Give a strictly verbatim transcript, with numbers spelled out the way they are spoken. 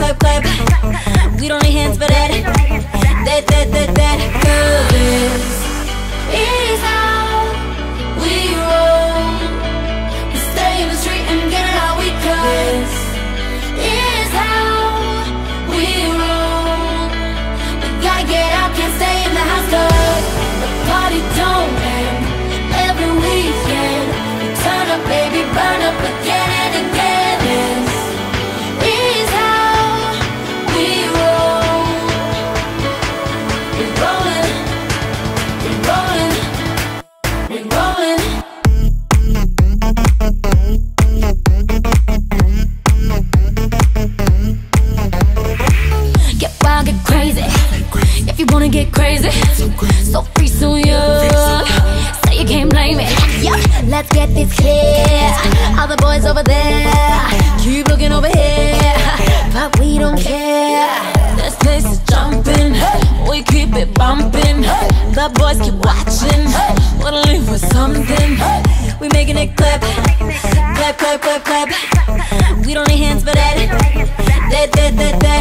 clap, clap. We don't need hands for that. That, that, that, that. Girl, this is how we roll. We stay in the street and get it how we cut. Is how we roll. We gotta get out, can't stay in the house, 'cause the party don't end every weekend. We turn up, baby, burn up again and again. This is how we roll. We're rolling, we're rolling, we're rolling. Get wild, get crazy. If you wanna get crazy, so free, so young. Say you can't blame me. Yeah, let's get this clear. All the boys over there keep looking over here, but we don't care. This place is jumping, we keep it bumping. The boys keep watching, wanna leave with something. We making it clap, clap, clap, clap, clap. We don't need hands for that. That, that, that, that.